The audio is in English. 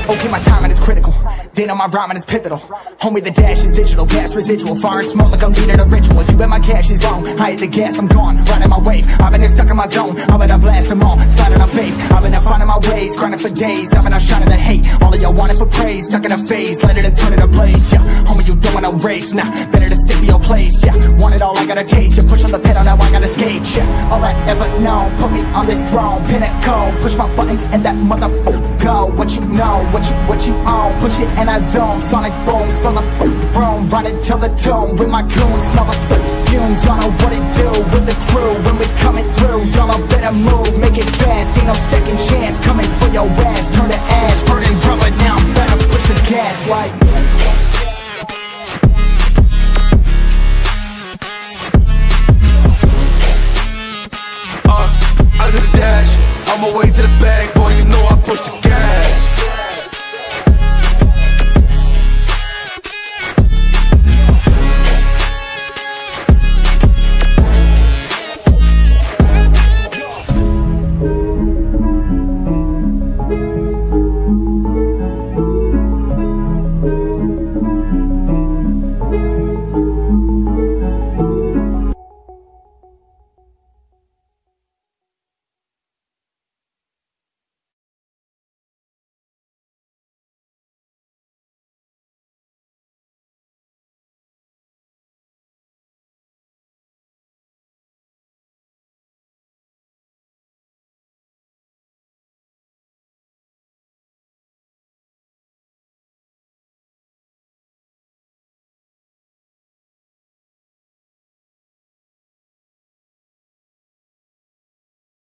Okay, my timing is critical. They know my rhyming is pivotal. Homie, the dash is digital, gas residual. Fire and smoke like I'm needing a ritual. You bet my cash is long. I hit the gas, I'm gone. Riding my wave. I've been stuck in my zone. I'm gonna blast them all. Sliding on faith. I've been finding my ways. Grinding for days. I've been shining the hate. All of y'all wanted for praise. Stuck in a phase. Let it and turn it a blaze. Yeah, homie, you don't wanna race. Nah, better to stick to your place. Yeah, want it all, I gotta taste. You push on the pedal, now I gotta skate. Yeah, all I ever known. Put me on this throne. Pinnacle. Push my buttons and that motherfucker go. What you know, what you own. Push it and I zone. Sonic booms for the room. Run it till the tomb with my goons. Smell the fumes. Y'all know what it do with the crew when we coming through. Y'all better move, make it fast. Ain't no second chance coming for your ass. Turn to ash, burning rubber now. Better push the gas like. Under the dash, on my way to the bag, boy, you know I push the